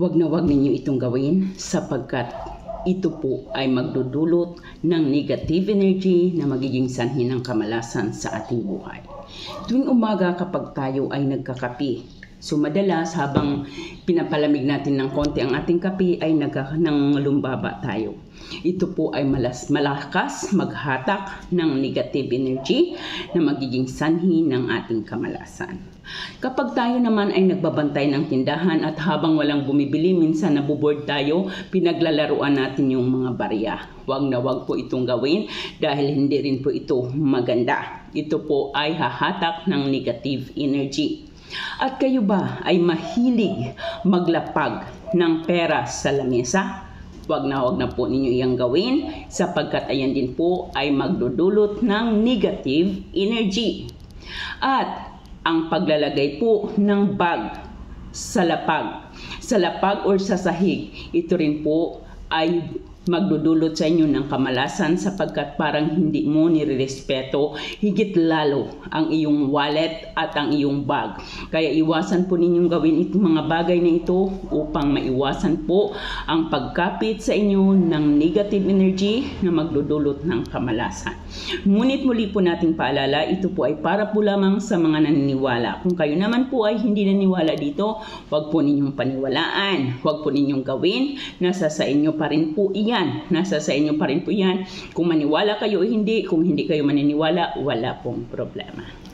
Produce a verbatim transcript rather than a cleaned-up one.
Huwag na huwag ninyo itong gawin sapagkat ito po ay magdudulot ng negative energy na magiging sanhi ng kamalasan sa ating buhay. Tuwing umaga kapag tayo ay nagkakape, so madalas habang pinapalamig natin ng konti ang ating kape ay nag nang lumbaba tayo. Ito po ay malas, malakas maghatak ng negative energy na magiging sanhi ng ating kamalasan. Kapag tayo naman ay nagbabantay ng tindahan at habang walang bumibili, minsan nabuboard tayo, pinaglalaruan natin yung mga barya. Huwag na huwag po itong gawin dahil hindi rin po ito maganda. Ito po ay hahatak ng negative energy. At kayo ba ay mahilig maglapag ng pera sa lamesa? Huwag na huwag na po ninyo iyang gawin sapagkat ayan din po ay magdudulot ng negative energy. At ang paglalagay po ng bag sa lapag, sa lapag or sa sahig, ito rin po ay magdudulot sa inyo ng kamalasan sapagkat parang hindi mo nirerespeto higit lalo ang iyong wallet at ang iyong bag. Kaya iwasan po ninyong gawin itong mga bagay na ito upang maiwasan po ang pagkapit sa inyo ng negative energy na magdudulot ng kamalasan. Ngunit muli po nating paalala, ito po ay para po lamang sa mga naniniwala. Kung kayo naman po ay hindi naniniwala dito, huwag po ninyong paniwalaan, huwag po ninyong gawin, nasa sa inyo pa rin po iyan. Yan, nasa sa inyo pa rin po yan. Kung maniwala kayo o hindi, kung hindi kayo maniniwala, wala pong problema.